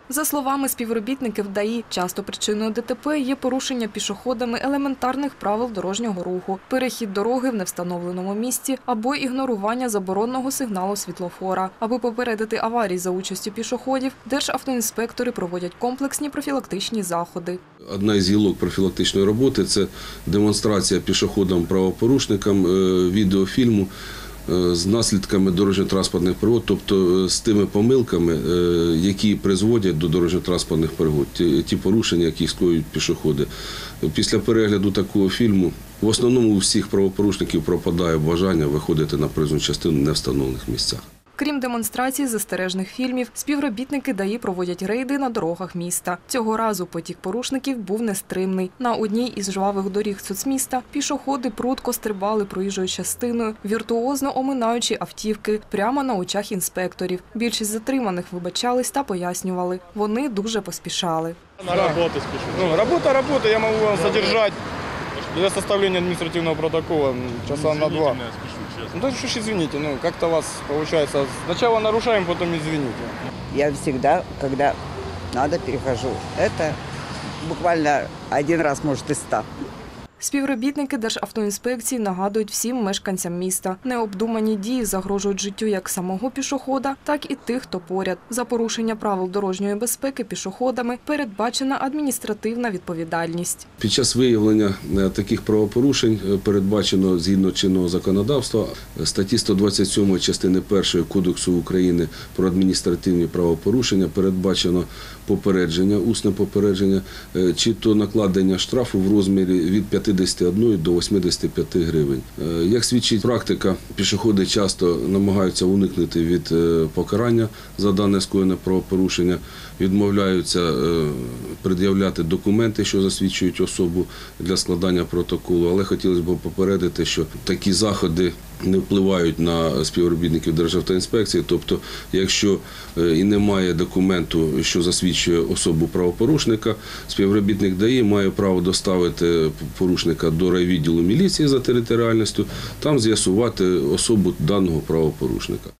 За словами співробітників ДАІ, часто причиною ДТП є порушення пішоходами елементарних правил дорожнього руху, перехід дороги в невстановленому місці або ігнорування забороненого сигналу світлофора. Аби попередити аварії за участю пішоходів, державтоінспектори проводять комплексні профілактичні заходи. Одна із гілок профілактичної роботи – це демонстрація пішоходам-правопорушникам відеофільму з наслідками дорожньо-транспортних пригод, тобто з тими помилками, які призводять до дорожньо-транспортних пригод, ті порушення, які скоюють пішоходи. Після перегляду такого фільму в основному у всіх правопорушників пропадає бажання виходити на проїзну частину в невстановлених місцях. Крім демонстрацій застережних фільмів, співробітники ДАІ проводять рейди на дорогах міста. Цього разу потік порушників був нестримний. На одній із жвавих доріг соцміста пішоходи прудко стрибали проїжджою частиною, віртуозно оминаючи автівки прямо на очах інспекторів. Більшість затриманих вибачались та пояснювали. Вони дуже поспішали. На роботу спешу. Работа, я можу вас задержати для составления административного протокола часа на 2. Ну, так что ж извините, как-то у вас получается, сначала нарушаем, потом извините. Я всегда, когда надо, перехожу. Это буквально один раз, может, из 100. Співробітники Державтоінспекції нагадують всім мешканцям міста. Необдумані дії загрожують життю як самого пішохода, так і тих, хто поряд. За порушення правил дорожньої безпеки пішоходами передбачена адміністративна відповідальність. Під час виявлення таких правопорушень передбачено згідно чинного законодавства статті 127 частини 1 Кодексу України про адміністративні правопорушення передбачено попередження, усне попередження, чи то накладення штрафу в розмірі від 51 до 85 гривень. Як свідчить практика, пішоходи часто намагаються уникнути від покарання за дане скоєне правопорушення, відмовляються пред'являти документи, що засвідчують особу для складання протоколу. Але хотілося б попередити, що такі заходи не впливають на співробітників Державтоінспекції. Тобто, якщо і немає документу, що засвідчує особу правопорушника, співробітник ДАІ має право доставити порушника до райвідділу міліції за територіальністю, там з'ясувати особу даного правопорушника.